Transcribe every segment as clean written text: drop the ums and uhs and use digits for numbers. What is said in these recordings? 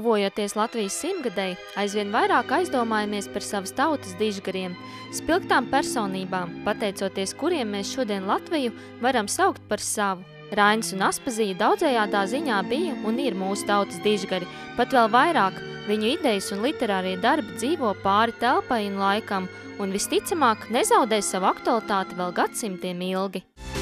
Tuvojoties Latvijas 100-gadei, aizvien vairāk aizdomājamies par savas tautas dižgariem, spilgtām personībām, pateicoties kuriem mēs šodien Latviju varam saukt par savu. Rainis un Aspazija daudzējādā ziņā bija un ir mūsu tautas dižgari, pat vēl vairāk viņu idejas un literārie darbi dzīvo pāri telpai un laikam un visticamāk nezaudē savu aktualitāti vēl gadsimtiem ilgi.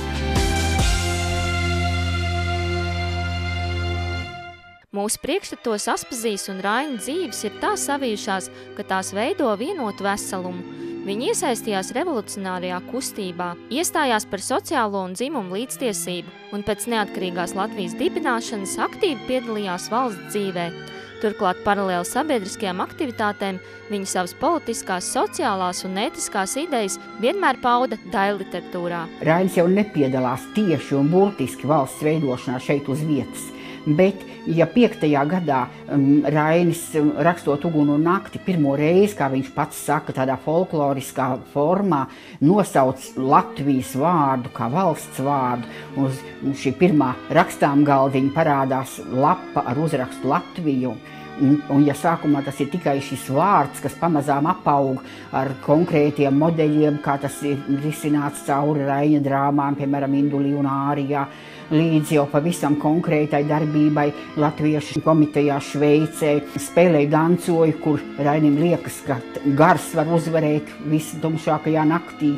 Mūsu priekšstatos Aspazijas un Raina dzīves ir tā savijušās, ka tās veido vienotu veselumu. Viņi iesaistījās revolucionārajā kustībā, iestājās par sociālo un dzimumu līdztiesību un pēc neatkarīgās Latvijas dibināšanas aktīvi piedalījās valsts dzīvē. Turklāt paralēli sabiedriskajām aktivitātēm viņi savas politiskās, sociālās un ētiskās idejas vienmēr pauda daļliteratūrā. Rainis jau nepiedalās tieši un burtiski valsts veidošanā šeit uz vietas, bet ja 5. gadā Rainis rakstot Uguni un nakti pirmo reizi, kā viņš pats saka, tādā folkloriskā formā, nosauc Latvijas vārdu kā valsts vārdu, uz šī pirmā rakstām galdiņa parādās lapa ar uzrakstu Latviju. Un ja sākumā tas ir tikai šis vārds, kas pamazām apaug ar konkrētiem modeļiem, kā tas ir risināts cauri Raina drāmām, piemēram, Indulī un Ārijā, līdz jau pavisam konkrētai darbībai Latviešu komitejā Šveicē, spēlēja dancoju, kur Rainim liekas, ka gars var uzvarēt vistumšākajā naktī,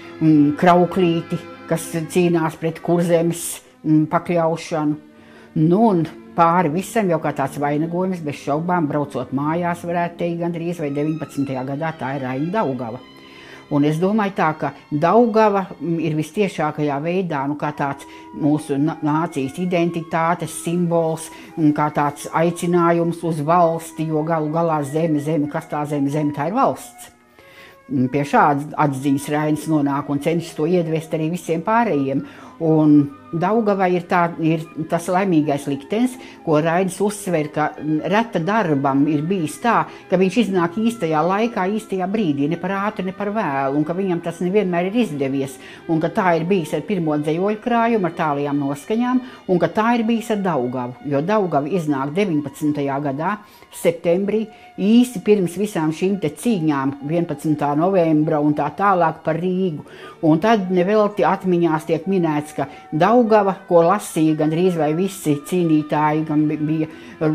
Krauklīti, kas cīnās pret Kurzemes pakļaušanu. Nu, un pāri visam jau kā tāds vainagojums, bez šaubām, braucot mājās, varētu teikt gandrīz, vai 19. gadā tā ir Raina Daugava. Un es domāju tā, ka Daugava ir vistiešākajā veidā, kā tāds mūsu nācijas identitātes simbols, kā tāds aicinājums uz valsti, jo galu galā zeme, kas tā zeme, tā ir valsts. Pie šādas atziņas Rainis nonāk un cenšas to iedvest arī visiem pārējiem. Un Daugava ir tas laimīgais liktenis, ko Rainis uzsver, ka reta darbam ir bijis tā, ka viņš iznāk īstajā laikā, īstajā brīdī, ne par ātri, ne par vēlu, un ka viņam tas nevienmēr ir izdevies, un ka tā ir bijis ar pirmo dzejoļu krājumu, ar tālajām noskaņām, un ka tā ir bijis ar Daugavu, jo Daugava iznāk 19. gadā, septembrī, īsi pirms visām šīm te cīņām 11. novembra un tā tālāk par Rīgu. Un tad nevelti atmiņās tiek minēts, ka Daugava, ko lasīja gandrīz vai visi cīnītāji, gan bija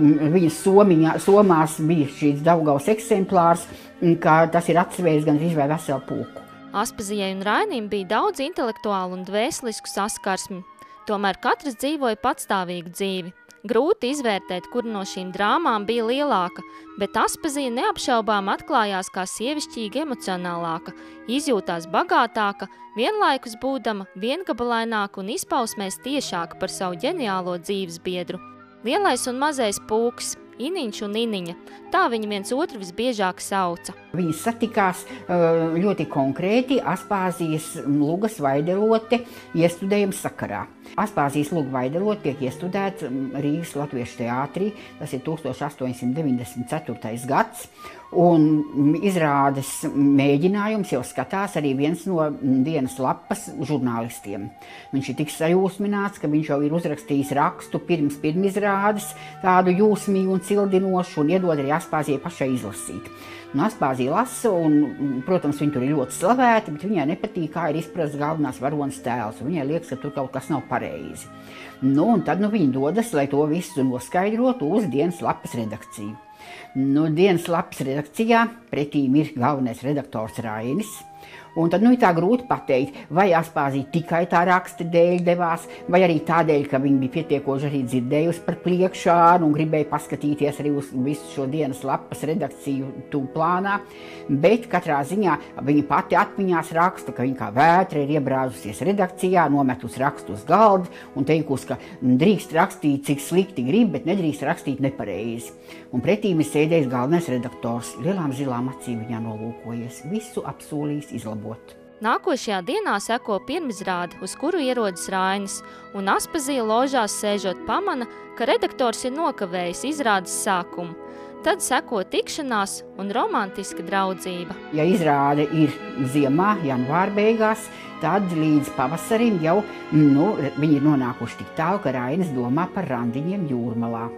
viņas somās bija šīs Daugavas eksemplārs, ka tas ir atsvērs gandrīz vai veselu pulku. Aspazijai un Rainim bija daudz intelektuālu un dvēselisku saskarsmi, tomēr katrs dzīvoja patstāvīgu dzīvi. Grūti izvērtēt, kur no šīm drāmām bija lielāka, bet Aspazija neapšaubām atklājās kā sievišķīgi emocionālāka, izjūtās bagātāka, vienlaikus būdama viengabalaināka un izpausmēs tiešāka par savu ģeniālo dzīves biedru. Lielais un mazais pūks, Iniņš un Iniņa, tā viņi viens otru visbiežāk sauca. Viņi satikās ļoti konkrēti Aspāzijas lugas vaidelote iestudējuma sakarā. Aspāzijas luga vaidelote tiek iestudēts Rīgas Latviešu teātrī, tas ir 1894. gads, un izrādes mēģinājums jau skatās arī viens no dienas lapas žurnālistiem. Viņš ir tik sajūsmināts, ka viņš jau ir uzrakstījis rakstu pirms pirmizrādes, tādu jūsmīgu un cildinošu, un iedod arī Aspāzijai pašai izlasīt. Un Aspāzija lasa, un, protams, viņa tur ir ļoti slavēta, bet viņai nepatīk, kā ir izprasts galvenās varonas tēls, un viņai liekas, ka tur kaut kas nav pareizi. Nu, un tad viņa dodas, lai to visu noskaidrotu uz dienas lapas redakciju. Dienas lapas redakcijā pretīm ir galvenais redaktors Rainis. Un tad ir tā grūti pateikt, vai Aspāzija tikai tā raksta dēļ devās, vai arī tādēļ, ka viņa bija pietiekoši arī dzirdējusi par Pliekšānu un gribēja paskatīties arī uz visu šo dienas lapas redakciju tūplānā. Bet katrā ziņā viņa pati atmiņās raksta, ka viņa kā vētra ir iebrāzusies redakcijā, nometus rakstu uz galda un teikusi, ka drīkst rakstīt, cik slikti grib, bet nedrīkst rakstīt nepareizi. Un pretīm ir sēdējis galvenais redaktors, lielām zilām acīm viņā nolūkojies, visu apsolījis izlabot. Nākošajā dienā seko pirmizrāde, uz kuru ierodas Rainis, un Aspazija ložās sēžot pamana, ka redaktors ir nokavējis izrādes sākumu. Tad seko tikšanās un romantiska draudzība. Ja izrāde ir ziemā, janvāra beigās, tad līdz pavasarim jau viņi ir nonākuši tik tālu, ka Rainis domā par randiņiem Jūrmalā.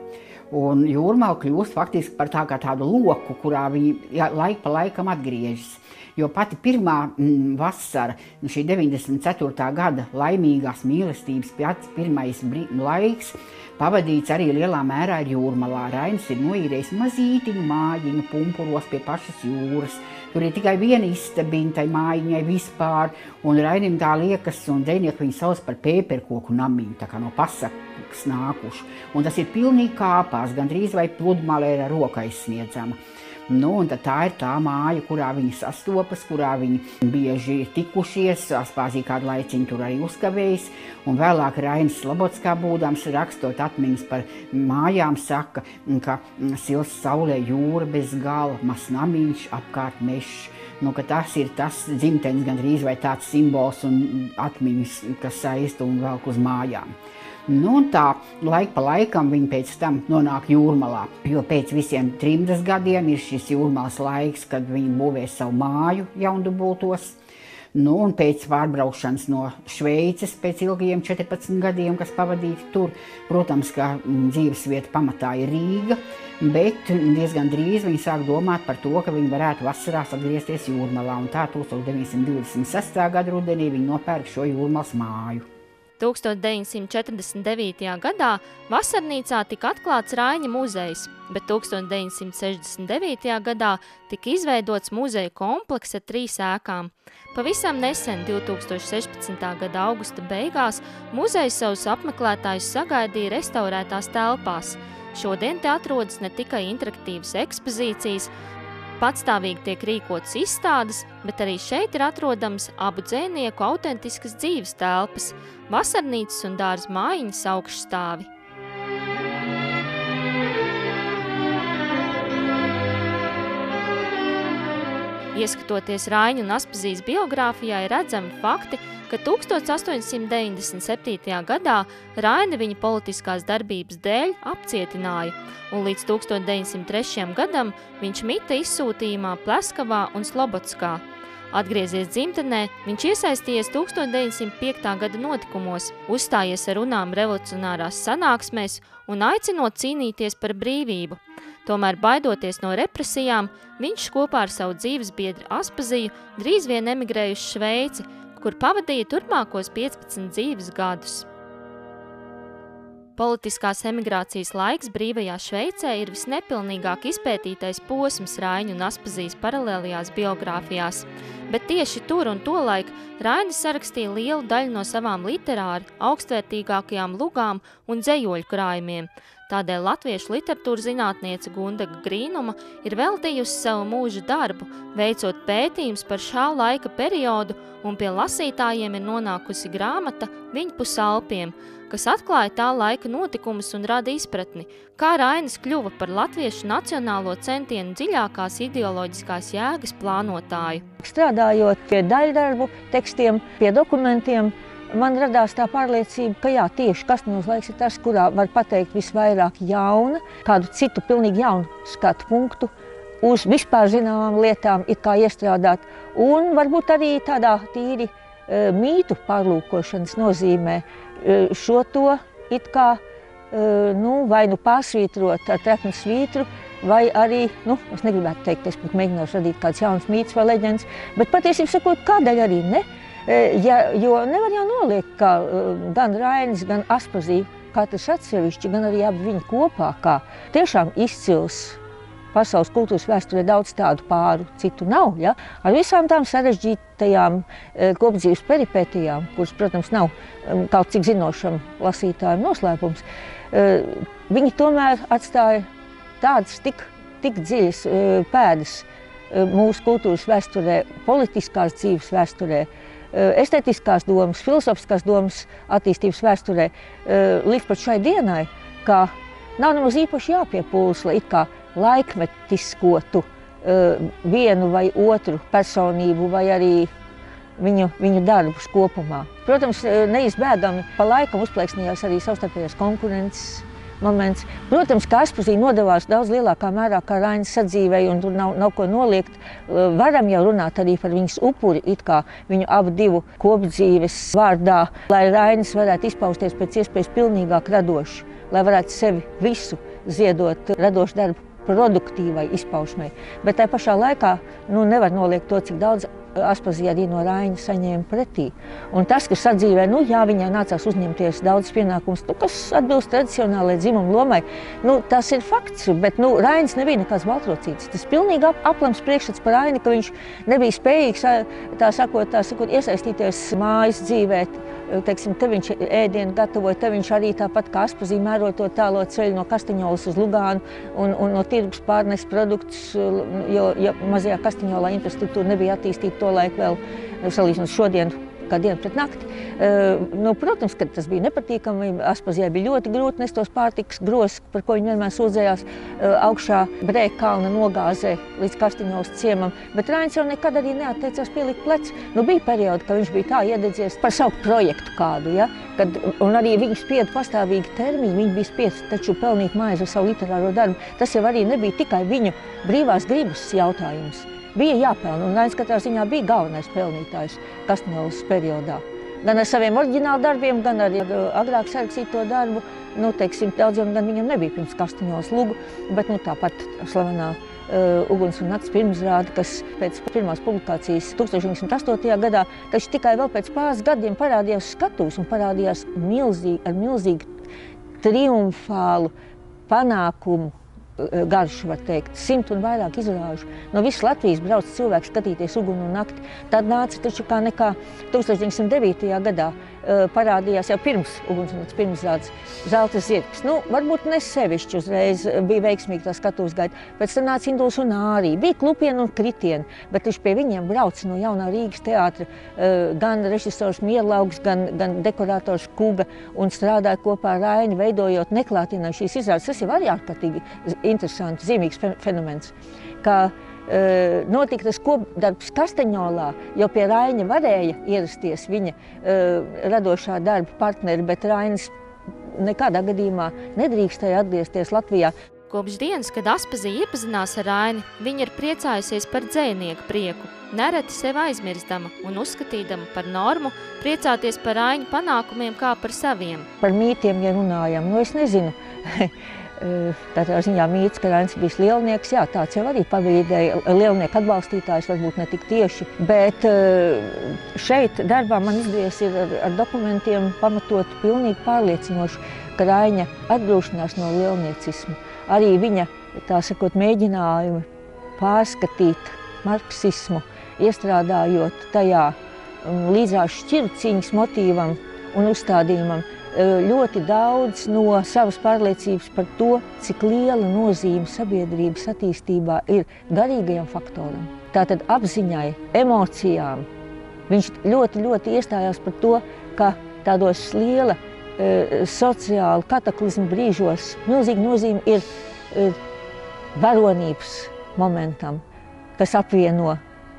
Un Jūrmala kļūst faktiski par tādu loku, kurā viņi laik pa laikam atgriežas. Jo pati pirmā vasara, šī 94. gada laimīgās mīlestības pirmais laiks, pavadīts arī lielā mērā ir Jūrmalā. Rainis ir noīrējis mazītiņu mājiņu Pumpuros pie pašas jūras. Tur ir tikai viena istabiņa tai mājiņai vispār, un Rainim tā liekas, un dzejnieki viņu sauc par pēperkoku namiņu, tā kā no pasakas nākuši. Un tas ir pilnīgi kāpās, gandrīz vai pludmale ir ar roku aizsniedzama. Un tad tā ir tā māja, kurā viņi sastopas, kurā viņi bieži ir tikušies, Aspāzija kādu laiciņu tur arī uzkavējis, un vēlāk Rainis Slobodskā būdams rakstot atmiņas par mājām saka, ka sils saulē jūra bez gala, mas namiņš apkārt mešs. Ka tas ir tas dzimtenis gandrīz vai tāds simbols un atmiņas, kas saista un velk uz mājām. Un tā laika pa laikam viņi pēc tam nonāk Jūrmalā, jo pēc visiem trimdas gadiem ir šis Jūrmalas laiks, kad viņi būvēs savu māju Jaundubultos. Un pēc pārbraukšanas no Šveices pēc ilgajiem 14 gadiem, kas pavadīti tur, protams, ka dzīvesvieta pamatā ir Rīga, bet diezgan drīz viņi sāk domāt par to, ka viņi varētu vasarās atgriezties Jūrmalā, un tā 1926. gada rudenī viņi nopērk šo Jūrmalas māju. 1949. gadā Vasarnīcā tika atklāts Raiņa muzejs, bet 1969. gadā tika izveidots muzeja komplekss ar 3 ēkām. Pavisam nesen, 2016. gada augusta beigās, muzejs savus apmeklētājus sagaidīja restaurētās telpās. Šodien te atrodas ne tikai interaktīvas ekspozīcijas, patstāvīgi tiek rīkotas izstādes, bet arī šeit ir atrodams abu dzejnieku autentiskas dzīves telpas, Vasarnīcas un dārza mājiņas augšstāvi. Ieskatoties Raiņa un Aspazijas biogrāfijā, ir redzami fakti, ka 1897. gadā Raini viņa politiskās darbības dēļ apcietināja, un līdz 1903. gadam viņš mita izsūtījumā Pleskavā un Slobodskā. Atgriezies dzimtenē, viņš iesaistījies 1905. gada notikumos, uzstājies ar runām revolucionārās sanāksmēs un aicinot cīnīties par brīvību. Tomēr, baidoties no represijām, viņš kopā ar savu dzīvesbiedri Aspaziju drīz vien emigrēja uz Šveici, kur pavadīja turpmākos 15 dzīves gadus. Politiskās emigrācijas laiks brīvajā Šveicē ir visnepilnīgāk izpētītais posms Raiņa un Aspazijas paralēlajās biogrāfijās, bet tieši tur un tolaik Rainis sarakstīja lielu daļu no savām literāri augstvērtīgākajām lugām un dzejoļu krājumiem. Tādēļ latviešu literatūras zinātniece Gundaga Grīnuma ir veltījusi savu mūža darbu, veicot pētījums par šā laika periodu, un pie lasītājiem ir nonākusi grāmata Viņpus Alpiem, kas atklāja tā laika notikumus un rada izpratni, kā Rainis kļuva par latviešu nacionālo centienu dziļākās ideoloģiskās jēgas plānotāju. Strādājot pie daļdarbu tekstiem, pie dokumentiem, man radās tā pārliecība, ka jā, tieši Kastņos laiks ir tas, kurā var pateikt visvairāk jauna, kādu citu pilnīgi jaunu skatu punktu, uz vispār zināmām lietām it kā iestrādāt, un varbūt arī tādā tīri mītu pārlūkošanas nozīmē šo to it kā vai pārsvītrot ar treknu svītru, vai arī, es negribētu teikt, es pat mēģināšu radīt kāds jauns mīts vai leģends, bet patiesībā sakot, kādēļ arī ne? Jo nevar jau noliekt, ka gan Rainis, gan Aspazija, katrs atsevišķi, gan arī abi viņi kopā, kā tiešām izcils pasaules kultūras vēsturē daudz tādu pāru, citu nav, ja? Ar visām tām sarežģītajām kopdzīves peripētijām, kuras, protams, nav kaut cik zinošam lasītājiem noslēpums, viņi tomēr atstāja tādas tik dziļas pēdas mūsu kultūras vēsturē, politiskās dzīves vēsturē, estētiskās domas, filozofiskās domas attīstības vēsturē līdz pat šai dienai, ka nav nemaz īpaši jāpiepūlas, lai it kā laikmetiskotu vienu vai otru personību vai arī viņu darbus kopumā. Protams, neizbēgami pa laikam uzplaiksnījās arī savstarpējās konkurences moments. Protams, ka Aspazija nodevās daudz lielākā mērā kā Rainis sadzīvei, un tur nav ko noliegt. Varam jau runāt arī par viņas upuri, it kā viņu abu divu kopdzīves vārdā, lai Rainis varētu izpausties pēc iespējas pilnīgāk radoši, lai varētu sevi visu ziedot radošu darbu produktīvai izpaušanai. Bet tajā pašā laikā nevar noliegt to, cik daudz Aspazija arī no Raina saņēma pretī. Un tas, ka sadzīvē, jā, viņai nācās uzņemties daudz pienākumus, kas atbilst tradicionālajai dzimuma lomai, tas ir fakts, bet Rainis nebija nekāds baltrocītis. Tas pilnīgi aplams priekšstats par Raini, ka viņš nebija spējīgs, tā sakot, iesaistīties mājas dzīvē. Teiksim, te viņš ēdienu gatavoja, te viņš arī tāpat kā Aspazija mēroja to tālo ceļu no Kastaņolas uz Lugānu un no tirgus pārnes produktus, jo mazajā Kastaņolā infrastruktūra nebija attīstīta tolaik vēl, salīdzinot šodien, kā dienu pret nakti. Protams, ka tas bija nepatīkami. Aspazijai bija ļoti grūti nest tos pārtikas grozus, par ko viņi vienmēr sūdzējās augšā Brēka kalna nogāzē līdz Kastaņolas ciemam. Bet Rainis jau nekad arī neatteicās pielikt pleci. Bija periodi, ka viņš bija tā iededzies par savu projektu kādu, ja? Un arī viņš spieda pastāvīgi termiņu, viņš bija spiests taču pelnīt maizi ar savu literāro darbu. Tas jau arī nebija tikai viņu brīvās gribas jautājums. Bija jāpelna, un Rainis katrā ziņā bija galvenais pelnītājs Kastaņolas periodā. Gan ar saviem oriģinālu darbiem, gan arī agrāk sarakstīto darbu. Teiksim, daudziem gan viņam nebija pirms Kastaņolas lugu, bet tāpat slavenā Uguns un nakts pirmizrāde, kas pēc pirmās publikācijas 1908. gadā, taču tikai vēl pēc pāris gadiem parādījās skatuves un parādījās ar milzīgu triumfālu panākumu garšu, var teikt, 100 un vairāk izrāžu. No visas Latvijas brauc cilvēki skatīties Uguni un nakti. Tad nāca taču kā nekā 1909. gadā parādījās jau pirms Uguns un nakts pirmizrādes Zelta zirgs. Varbūt ne sevišķi uzreiz bija veiksmīgi tā skatuves gaita. Pēc tam nāca Induls un Ārija. Bija klupieni un kritieni, bet taču pie viņiem brauc no Jaunā Rīgas teātra gan režisors Mierlaugs, gan dekorators Kuga un strādāja kopā ar Raini, veidojot neklātienē šīs izrādes. Tas jau arī ārkārtīgi interesants, zīmīgs fenomens, ka notika tas kopdarbs Kastaņolā, jo pie Raina varēja ierasties viņa radošā darba partneri, bet Rainis nekādā gadījumā nedrīkstēja atgriezties Latvijā. Kopš dienas, kad Aspazija iepazinās ar Raini, viņa ir priecājusies par dzejnieku prieku, nereti sevi aizmirstama un uzskatīdama par normu priecāties par Raina panākumiem kā par saviem. Par mītiem, ja runājam, es nezinu. Tādā ziņā mīts, ka Rainis bijis lielnieks, jā, tāds jau arī pavīdēja lielnieku atbalstītājs, varbūt ne tik tieši, bet šeit darbā man izdevies ir ar dokumentiem pamatot pilnīgi pārliecinoši, ka Raina atgrūšanās no lielniecisma, arī viņa, tā sakot, mēģinājumi pārskatīt marksismu, iestrādājot tajā līdzās šķircīņas motīvam un uzstādījumam, ļoti daudz no savas pārliecības par to, cik liela nozīme sabiedrības attīstībā ir garīgajam faktoram. Tātad apziņai, emocijām. Viņš ļoti, ļoti iestājās par to, ka tādos liela sociāla kataklizma brīžos milzīga nozīme ir varonības momentam, kas apvieno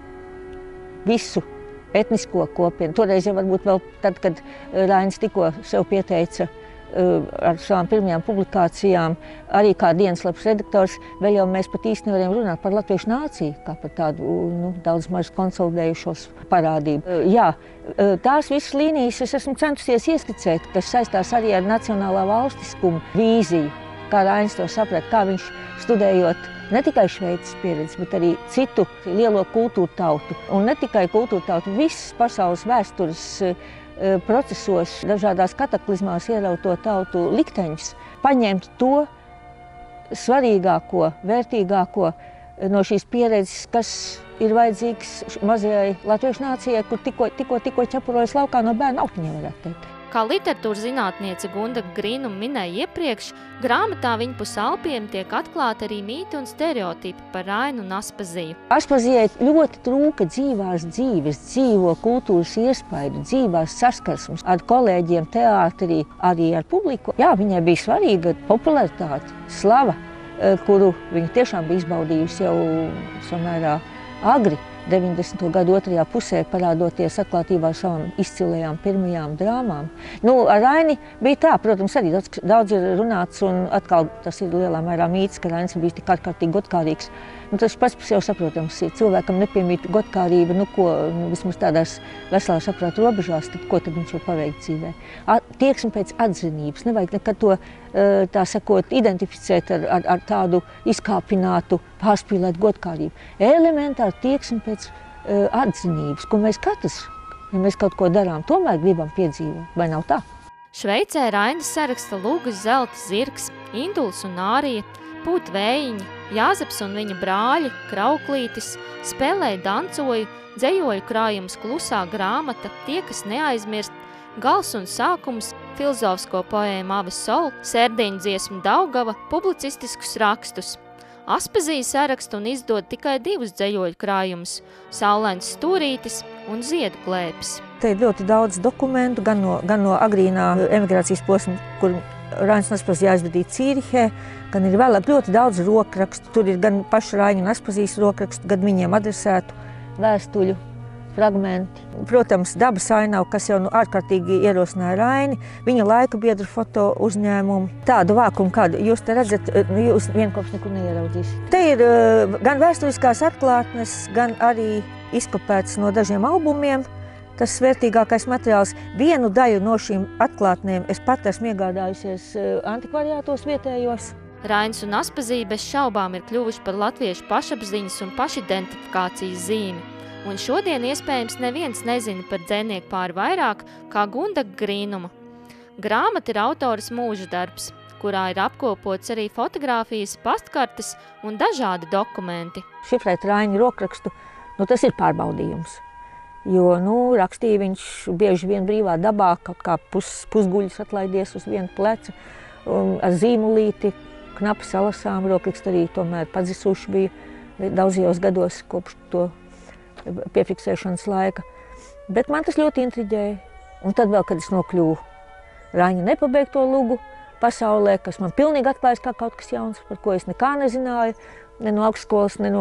visu etnisko kopienu. Toreiz jau varbūt vēl tad, kad Rainis tikko sev pieteica ar savām pirmajām publikācijām, arī kā dienaslapas redaktors, vēl jau mēs pat īsti nevarējām runāt par latviešu nāciju, kā par tādu daudz maz konsolidējušos parādību. Jā, tās visas līnijas es esmu centusies ieskicēt, kas saistās arī ar nacionālā valstiskumu vīziju, kā Rainis to saprat, kā viņš studējot ne tikai Šveices pieredzi, bet arī citu lielo kultūru tautu. Un ne tikai kultūru tautu, visas pasaules vēstures procesos, dažādās kataklizmās ierauto tautu likteņus, paņemt to svarīgāko, vērtīgāko no šīs pieredzes, kas ir vajadzīgs mazajai latviešu nācijai, kur tikko ķepurojas laukā no bērna autiņiem, varētu teikt. Kā literatūras zinātniece Gunda Grīnuma minēja iepriekš, grāmatā Viņpus Alpiem tiek atklāti arī mīti un stereotipi par Rainu un Aspaziju. Aspazijai ļoti trūka dzīvās dzīves, dzīvo kultūras iespaidu, dzīvās saskarsmes ar kolēģiem teātrī, arī ar publiku. Jā, viņai bija svarīga popularitāte, slava, kuru viņa tiešām bija izbaudījusi jau samērā agri. 90. gadu otrajā pusē parādoties atklātībā savām izcilajām pirmajām drāmām. Ar Raini bija tā, protams, arī daudz ir runāts, un atkal tas ir lielā mērā mīts, ka Rainis bija tik ārkārtīgi godkārīgs Tas pats par sevi saprotams ir. Cilvēkam nepiemīt godkārība, vismaz tādās veselā saprāta robežās, tad ko tad viņš var paveikt dzīvē? Tieksme pēc atzinības. Nevajag nekad to, tā sakot, identificēt ar tādu izkāpinātu, pārspīlētu godkārību. Elementāri tieksme pēc atzinības, ko mēs katrs, ja mēs kaut ko darām, tomēr gribam piedzīvot. Vai nav tā? Šveicē Rainis saraksta Lugas, Zelta, Zirgs, Induls un Ārija, Pūt Vējiņi, Jāzeps un viņa brāļi, Krauklītis, spēlēja dancoju, dzejoļu krājums Klusā grāmata, Tie, kas neaizmirst, Gals un sākums, filozofsko poēmu Ave Sol, Sērdiņu dziesmu Daugava, publicistiskus rakstus. Aspazija saraksta un izdod tikai 2 dzejoļu krājumus – Saulains stūrītis un Ziedu klēpis. Te ir ļoti daudz dokumentu, gan no agrīnā emigrācijas posma, kur Rainis un Aspazija aizvadīja Cīrihē, gan ir vēlāk ļoti daudz rokrakstu. Tur ir gan paša Raina un Aspazijas rokrakstu, gan viņiem adresētu vēstuļu fragmenti. Protams, dabas ainava, kas jau ārkārtīgi ierosināja Raini, viņa laika biedru foto uzņēmumi. Tādu vākumu, kādu jūs te redzat, jūs vienkops nekur neieraudzīsiet. Te ir gan vēsturiskās atklātnes, gan arī izkopēts no dažiem albumiem. Tas vērtīgākais materiāls. Vienu daļu no šīm atklātnēm es pat esmu iegādājusies antikvariātos vietējos. Rainis un Aspazija bez šaubām ir kļuvuši par latviešu pašapziņas un pašidentifikācijas zīmi. Un šodien iespējams neviens nezina par dzēnieku pāri vairāk kā Gundaga Grīnuma. Grāmata ir autoras mūža darbs, kurā ir apkopots arī fotogrāfijas, pastkartes un dažādi dokumenti. Šifrēt Raina rokrakstu, tas ir pārbaudījums. Jo, rakstīja viņš bieži vien brīvā dabā, kaut kā pusguļus atlaidies uz vienu plecu, ar zīmulīti, knapi salasām, rokraksti arī tomēr padzisuši bija daudzajos gados kopš to piefiksēšanas laika. Bet man tas ļoti intriģēja. Un tad vēl, kad es nokļuvu Raina nepabeigto lugu pasaulē, kas man pilnīgi atklājas kā kaut kas jauns, par ko es nekā nezināju, ne no augstskolas, ne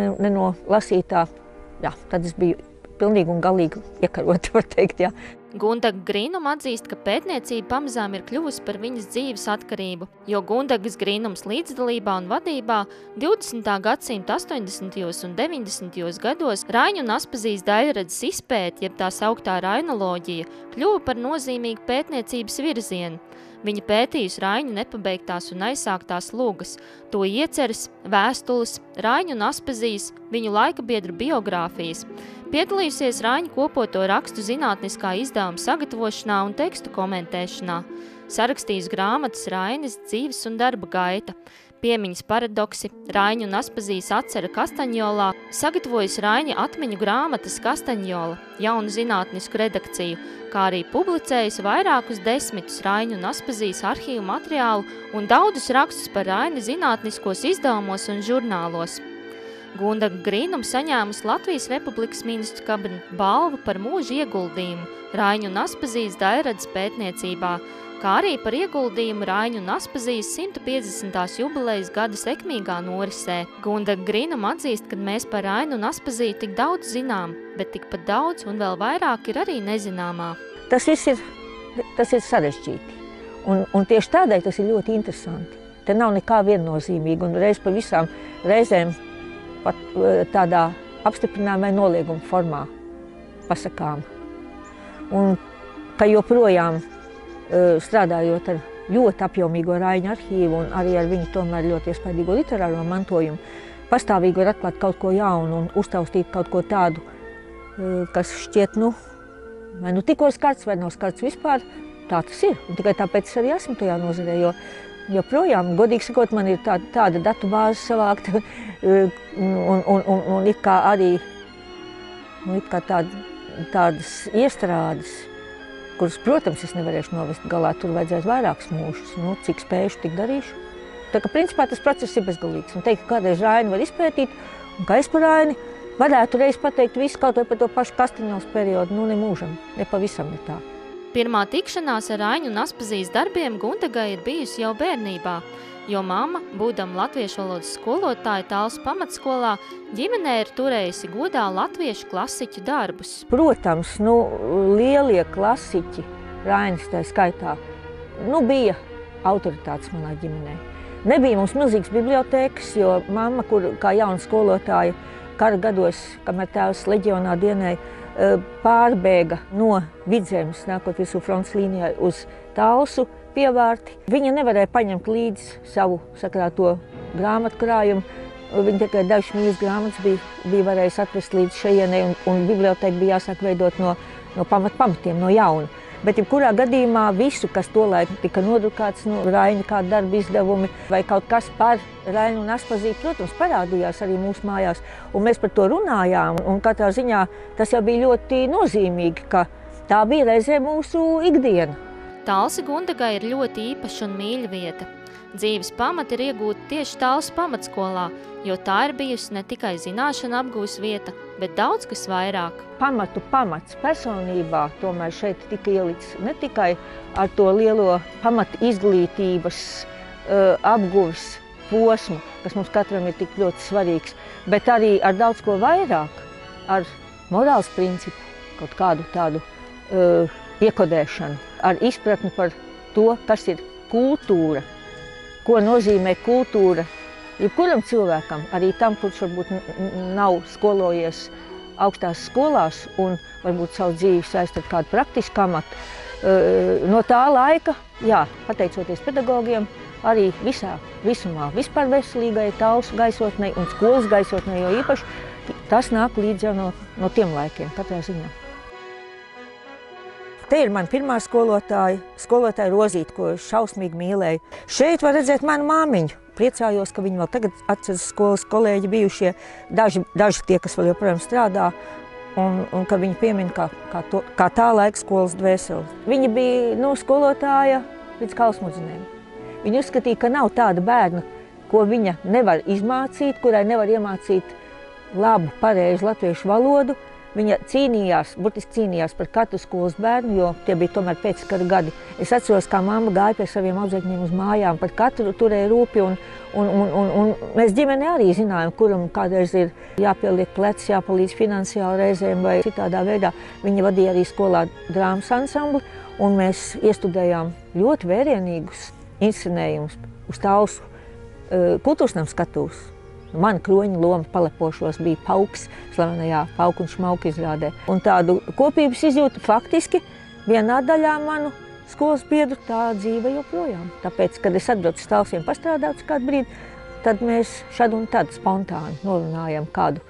no lasītā. Jā, tad es biju pilnīgi un galīgi iekarota, var teikt, jā. Gundaga Grīnuma atzīst, ka pētniecība pamazām ir kļuvusi par viņas dzīves atkarību, jo Gundagas Grīnums līdzdalībā un vadībā 20. gadsimta 80. un 90. gados Raina un Aspazijas daļredzes izpēte, jeb tā sauktā rainoloģija, kļuva par nozīmīgu pētniecības virzienu. Viņa pētījusi Raina nepabeigtās un aizsāktās lugas, to ieceres, vēstules, Raina un Aspazijas, viņu laika biedru biogrāfijas. Piedalījusies Raina kopoto rakstu zinātniskā izdevuma sagatavošanā un tekstu komentēšanā. Sarakstījis grāmatas Rainas dzīves un darba gaita, piemiņas paradoksi, Raina un Aspazijas atcera Kastaņolā, sagatavojis Raina atmiņu grāmatas Kastaņola, jaunu zinātnisku redakciju, kā arī publicējis vairākus 10 Raina un Aspazijas arhīvu materiālu un daudzus rakstus par Raina zinātniskos izdevumos un žurnālos. Gundaga Grīnuma saņēmusi Latvijas Republikas ministru kabineta balvu par mūža ieguldījumu Raina un Aspazijas daļredzes pētniecībā, kā arī par ieguldījumu Raina un Aspazijas 150. jubilejas gada sekmīgā norisē. Gundaga Grīnuma atzīst, ka mēs par Rainu un Aspaziju tik daudz zinām, bet tikpat daudz un vēl vairāk ir arī nezināmā. Tas viss ir sarežģīti, un tieši tādēļ tas ir ļoti interesanti. Te nav nekā viennozīmīga, un reiz pa visām reizēm pat tādā apstiprinājuma vai nolieguma formā pasakām. Un ka joprojām strādājot ar ļoti apjomīgo Raina arhīvu un arī ar viņu tomēr ļoti iespaidīgo literāro mantojumu, pastāvīgi var atklāt kaut ko jaunu un uztaustīt kaut ko tādu, kas šķiet, vai tikko skarts, vai nav skarts vispār. Tā tas ir. Un tikai tāpēc es arī esmu tajā nozarē, jo joprojām, godīgi sakot, man ir tāda datu bāze savākta un it kā arī tādas iestrādes, kuras, protams, es nevarēšu novest galā, tur vajadzēs vairākus mūžus. Cik spējuši, tik darīšu. Tā kā principā tas process ir bezgalīgs. Un teikt, ka kādreiz Rainu var izpētīt, un kā es par Raini varētu reiz pateikt visu kaut vai par to pašu Kastaņolas periodu, nemūžam, ne pavisam ne tā. Pirmā tikšanās ar Rainu un Aspazijas darbiem Gundagai ir bijusi jau bērnībā, jo mamma, būdama latviešu valodas skolotāja Tāls pamatskolā, ģimenē ir turējusi godā latviešu klasiķu darbus. Protams, lielie klasiķi, Rainis tā skaitā, bija autoritātes manā ģimenē. Nebija mums milzīgas bibliotēkas, jo mamma, kur kā jauna skolotāja kara gados, kamēr tēvs leģionā dienēja, pārbēga no Vidzemes, nākot visu frontes līnijai uz Talsu pievārti. Viņa nevarēja paņemt līdzi savu sakrāto grāmatkrājumu. Viņa tikai dažas mīļas grāmatas bija varējis atvest līdz šejienei, un biblioteka bija jāsāk veidot no pamatiem, no jauna. Bet jebkurā gadījumā visu, kas tolaik tika nodrukāts, Raina kāda darba izdevumi vai kaut kas par Rainu un Aspazīti, protams, parādījās arī mūsu mājās. Un mēs par to runājām, un katrā ziņā tas jau bija ļoti nozīmīgi, ka tā bija reizē mūsu ikdiena. Talsi Gundegai ir ļoti īpaša un mīļa vieta. Dzīves pamati ir iegūti tieši Talsu pamatskolā, jo tā ir bijusi ne tikai zināšana apgūs vieta, bet daudz kas vairāk. Pamats personībā tomēr šeit tika ielikts ne tikai ar to lielo pamatu izglītības apguves posmu, kas mums katram ir tik ļoti svarīgs, bet arī ar daudz ko vairāk, ar morāls principu, kaut kādu tādu iekodēšanu, ar izpratni par to, kas ir kultūra, ko nozīmē kultūra jebkuram cilvēkam, arī tam, kurš varbūt nav skolojies augstās skolās un varbūt savu dzīvi saist ar kādu praktisku amatu. No tā laika, jā, pateicoties pedagogiem, arī visumā vispār veselīgai Talsu gaisotnei un skolas gaisotnei jo īpaši, tas nāk līdz jau no tiem laikiem, katrā ziņā. Te ir mana pirmā skolotāja Rozīte, ko es šausmīgi mīlēju. Šeit var redzēt manu māmiņu. Priecājos, ka viņi vēl tagad atceras skolas kolēģi bijušie, daži tie, kas vēl joprojām strādā, un ka viņi piemin kā tā laika skolas dvēseli. Viņa bija skolotāja līdz kausmudzinēm. Viņa uzskatīja, ka nav tāda bērna, ko viņa nevar izmācīt, kurai nevar iemācīt labu, pareizu latviešu valodu. Viņa burtiski cīnījās par katru skolas bērnu, jo tie bija tomēr pēckara gadi. Es atceros, kā mamma gāja pie saviem audzēkņiem uz mājām, par katru turēja rūpi, un mēs ģimene arī zinājām, kuram kādreiz ir jāpieliek plecs, jāpalīdz finansiāli reizēm vai citādā veidā. Viņa vadīja arī skolā drāmas ansambli, un mēs iestudējām ļoti vērienīgus inscenējumus uz Talsu kultūras nama skatuves. Mana kroņa loma palepošos bija Pauks, slavenajā Pauku un Šmauku izrādē. Un tādu kopības izjūtu faktiski vienā daļā manu skolas biedru tā dzīve joprojām. Tāpēc, kad es atbraucu uz Talsiem pastrādāt kādu brīdi, tad mēs šad un tad spontāni norunājam kādu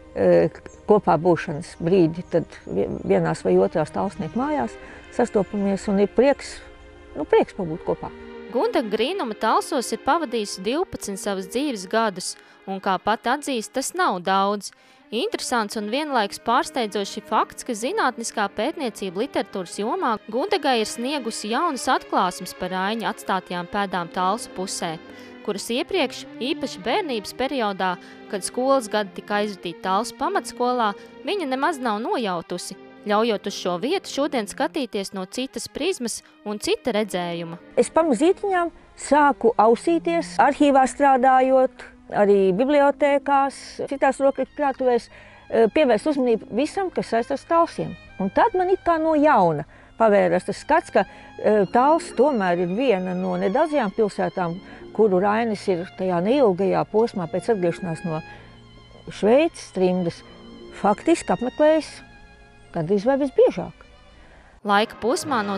kopā būšanas brīdi. Tad vienās vai otrās talsnieku mājās sastopamies un ir prieks pabūt kopā. Gundega Grīnuma Talsos ir pavadījusi 12 savas dzīves gadus, un kā pat atzīst, tas nav daudz. Interesants un vienlaikus pārsteidzoši fakts, ka zinātniskā pētniecība literatūras jomā Gundegai ir sniegusi jaunas atklāsmes par Aiņa atstātajām pēdām Talsu pusē, kuras iepriekš, īpaši bērnības periodā, kad skolas gadi tika aizvadīti Talsu pamatskolā, viņa nemaz nav nojautusi, ļaujot uz šo vietu šodien skatīties no citas prizmas un cita redzējuma. Es pamazītiņām sāku ausīties, arhīvā strādājot, arī bibliotēkās, citās rokrakstu krātuvēs, pievērst uzmanību visam, kas saistās ar Talsiem. Un tad man it kā no jauna pavērās tas skats, ka Tals tomēr ir viena no nedaudzajām pilsētām, kuru Rainis ir tajā neilgajā posmā pēc atgriešanās no Šveices trimdas faktiski apmeklējis gandrīz vai visbiežāk. Laika posmā no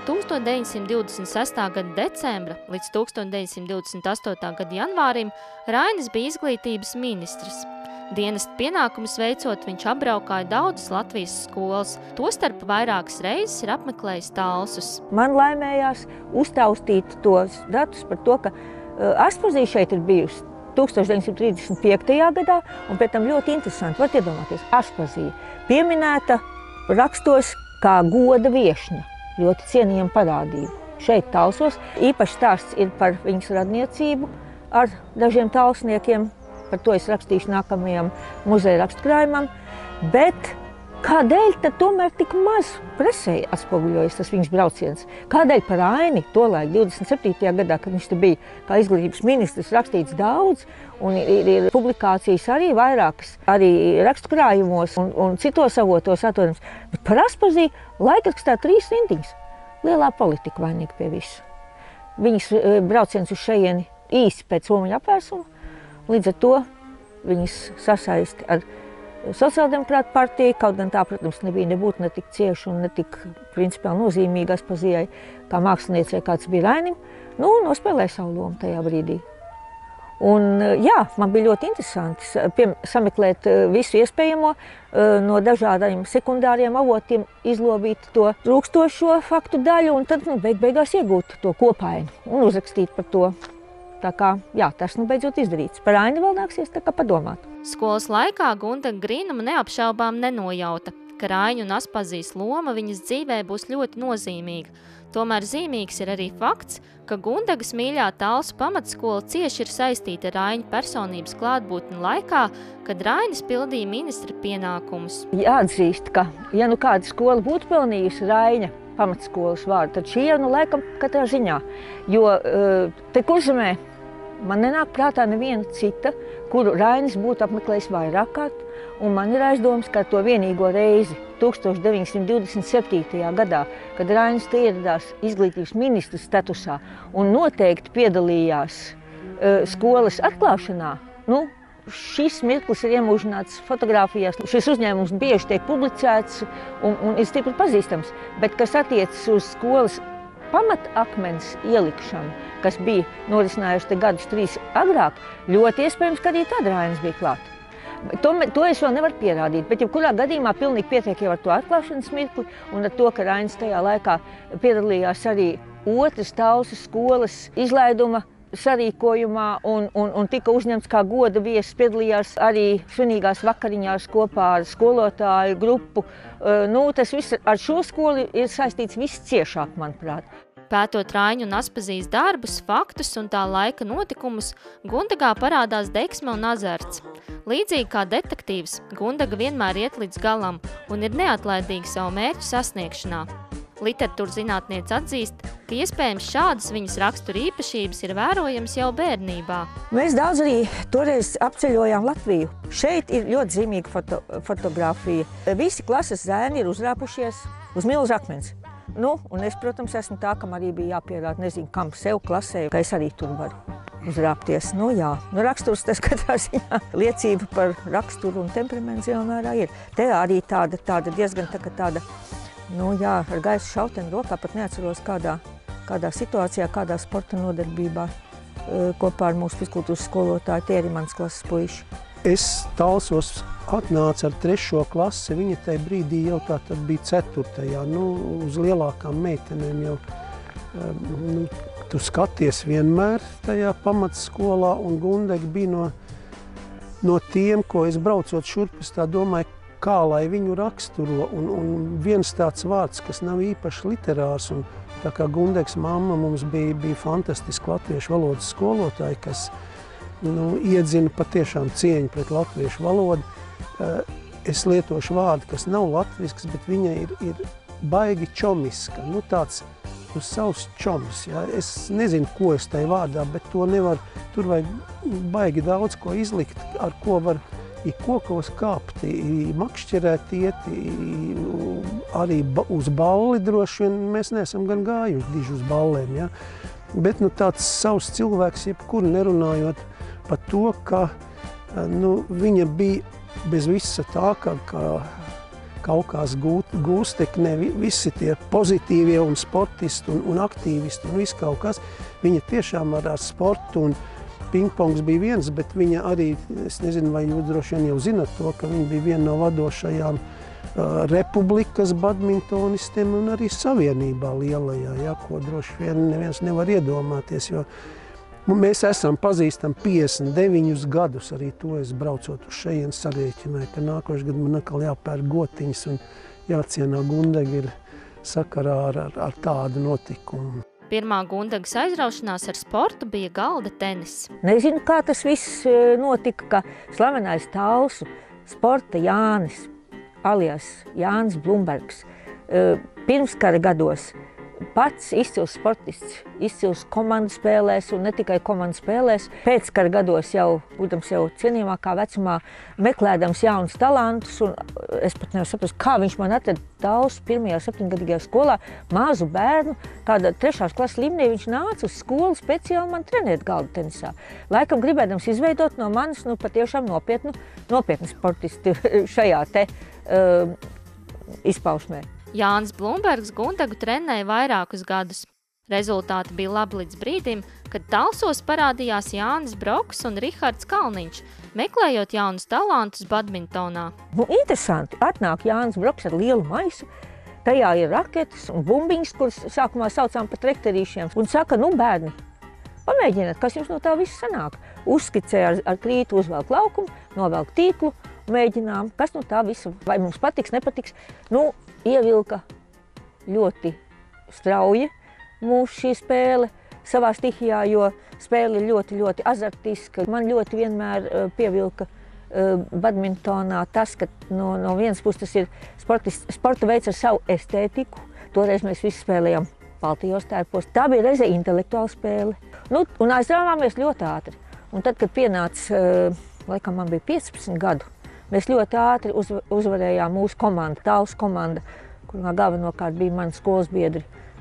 1926. gada decembra līdz 1928. gada janvārim Rainis bija izglītības ministrs. Dienesta pienākumus veicot, viņš apbraukāja daudzas Latvijas skolas, tostarp vairākas reizes ir apmeklējis Talsus. Man laimējās uztaustīt tos datus par to, ka Aspazīte šeit ir bijusi 1935. gadā, un pēc tam ļoti interesanti, varat iedomāties, Aspazīte pieminēta rakstos kā goda viešņa, ļoti cienījama parādība. Šeit Talsos īpašs stāsts ir par viņas radniecību ar dažiem talsniekiem, par to es rakstīšu nākamajam muzeja rakstkrājumam, bet kādēļ tad tomēr tik maz presē atspoguļojas tas viņas brauciens? Kādēļ par Aini tolaik 27. gadā, kad viņš te bija kā izglītības ministrs, rakstīts daudz, un ir publikācijas arī vairākas, arī rakstkrājumos un citos avotos atrodams. Bet par Aspazīti laikrakstā 3 rindiņas. Lielā politika vainīga pie visu. Viņas brauciens uz šejieni īsi pēc Somiņa apvērsuma. Līdz ar to viņas sasaisti ar Sociāldemokrātu partiju, kaut gan tā, protams, nebūtu ne tik cieši un ne tik principiāli nozīmīga Aspazijai kā māksliniecei, kāds bija Rainim, nospēlēja savu lomu tajā brīdī. Un, jā, man bija ļoti interesanti sameklēt visu iespējamo no dažādiem sekundāriem avotiem, izlobīt to trūkstošo faktu daļu un tad beigās iegūt to kopainu un uzrakstīt par to. Tā kā, jā, tas beidzot izdarīts. Par Aini vēl nāksies tā kā padomāt. Skolas laikā Gundaga Grīnuma neapšaubām nenojauta, ka Raiņu un Aspazijas loma viņas dzīvē būs ļoti nozīmīga. Tomēr zīmīgs ir arī fakts, ka Gundagas mīļā Talsu pamatskola cieši ir saistīta ar Raiņu personības klātbūtni laikā, kad Rainis pildīja ministra pienākumus. Jāatzīst, ka, ja kāda skola būtu pelnījusi Raiņa pamatskolas vārdu, tad šī jau laikam katrā ziņā, jo te Kurzemē man nenāk prātā neviena cita, kuru Rainis būtu apmeklējis vairāk kārt, un man ir aizdoms, ka to vienīgo reizi 1927. gadā, kad Rainis te ieradās izglītības ministra statusā un noteikti piedalījās skolas atklāšanā, šis mirklis ir iemūžināts fotogrāfijās. Šis uzņēmums bieži tiek publicēts un ir stipri pazīstams, bet kas attiecas uz skolas pamatakmens ielikšanu, kas bija norisinājuši te gadus 3 agrāk, ļoti iespējams, ka arī tad Rainis bija klāt. To es vēl nevaru pierādīt, bet jebkurā gadījumā pilnīgi pietiek jau ar to atklāšanas mirkli un ar to, ka Rainis tajā laikā piedalījās arī otras Talsu skolas izlaiduma sarīkojumā un tika uzņemts kā goda viesis, piedalījās arī svinīgās vakariņās kopā ar skolotāju grupu. Tas viss ar šo skolu ir saistīts visciešāk, manuprāt. Pētot Raiņu un Aspazijas darbus, faktus un tā laika notikumus, Gundagā parādās deksme un azarts. Līdzīgi kā detektīvs, Gundaga vienmēr iet līdz galam un ir neatlaidīga savu mērķu sasniegšanā. Literatūra zinātniece atzīst, ka iespējams šādas viņas rakstura īpašības ir vērojams jau bērnībā. Mēs daudz arī toreiz apceļojām Latviju. Šeit ir ļoti zīmīga fotografija. Visi klases zēni ir uzrāpušies uz milzu akmens. Un es, protams, esmu tā, kam arī bija jāpierāda, nezinu, kam sev klasē, ka es arī tur varu uzrāpties. Raksturs tas katrā ziņā liecība par raksturu un temperamentu zināmā mērā ir. Te arī tāda diezgan tāda, ar gaisa šauteni rokā, pat neatceros kādā situācijā, kādā sporta nodarbībā kopā ar mūsu fizkultūras skolotāju, tie ir mans klases puiši. Es Talsos atnācu ar 3. klasi, viņa tajā brīdī jau tātad bija 4. Uz lielākām meitenēm jau tu skaties vienmēr tajā pamatskolā, un Gundaga bija no tiem, ko es braucot šurp, es tā domāju, kā lai viņu raksturo, un viens tāds vārds, kas nav īpaši literārs, un tā kā Gundagas mamma mums bija fantastiski latviešu valodas skolotāji, kas iedzina patiešām cieņu pret latviešu valodu. Es lietošu vārdu, kas nav latvisks, bet viņa ir baigi čomiska, tāds savs čoms. Ja? Es nezinu, ko es tai vārdā, bet to nevar, tur vajag baigi daudz ko izlikt, ar ko var kokos kāpt, makšķerēt iet, arī uz balli droši vien. Mēs neesam gan gājuši diži uz ballēm, ja? Bet tāds savs cilvēks, jebkur nerunājot par to, ka viņa bija bez visa tā, ka Kaukās gūsteknē visi tie pozitīvie un sportisti un aktīvisti un viss kaut kas. Viņa tiešām ar sportu un pingpongs bija viens, bet viņa arī, es nezinu, vai jūs droši vien jau zinat to, ka viņa bija viena no vadošajām republikas badmintonistiem un arī savienībā lielajā, ja, ko droši vien neviens nevar iedomāties, jo mēs esam pazīstami 59 gadus, arī to es braucot uz šejien sarēķināju, ka nākošais gadu man atkal jāpērk gotiņas un jācienā Gundaga ir sakarā ar tādu notikumu. Pirmā Gundagas aizraušanās ar sportu bija galda tenis. Nezinu, kā tas viss notika, ka slavenais Talsu sporta Jānis, alias Jānis Blumbergs, pirmskara gados pats izcils sportists, izcils komandu spēlēs un ne tikai komandu spēlēs. Pēckara gados jau, būdams jau cienījamākā vecumā, meklēdams jaunus talantus, un es pat nevaru saprast, kā viņš man atrada Talsu 1. 7-gadīgajā skolā mazu bērnu, kāda 3. klases līmenī viņš nāca uz skolu speciāli man trenēt galdu tenisā. Laikam gribēdams izveidot no manis, patiešām nopietnu sportistu šajā te izpausmē. Jānis Blumbergs Gundagu trenēja vairākus gadus. Rezultāti bija labi līdz brīdim, kad Talsos parādījās Jānis Broks un Rihards Kalniņš, meklējot jaunus talantus badmintonā. Interesanti, atnāk Jānis Broks ar lielu maisu, tajā ir raketes un bumbiņas, kuras sākumā saucām par trekterīšiem, un saka, bērni, pamēģiniet, kas jums no tā viss sanāk. Uzskicēja ar krītu, uzvelk laukumu, novelk tīklu, mēģinām, kas no tā visa, vai mums patiks, nepatiks. Ievilka ļoti strauji mūsu šī spēle savā stihijā, jo spēle ir ļoti, ļoti azartiska. Man ļoti vienmēr pievilka badmintonā tas, ka no vienas puses tas ir sporta veids ar savu estētiku. Toreiz mēs visi spēlējām baltajos tērpos. Tā bija reizē intelektuāla spēle. Un aizrāvāmies ļoti ātri. Un tad, kad pienāca, laikam man bija 15 gadu, mēs ļoti ātri uzvarējām mūsu komandu, Talsu komanda, kurā galvenokārt bija mani skolas biedri.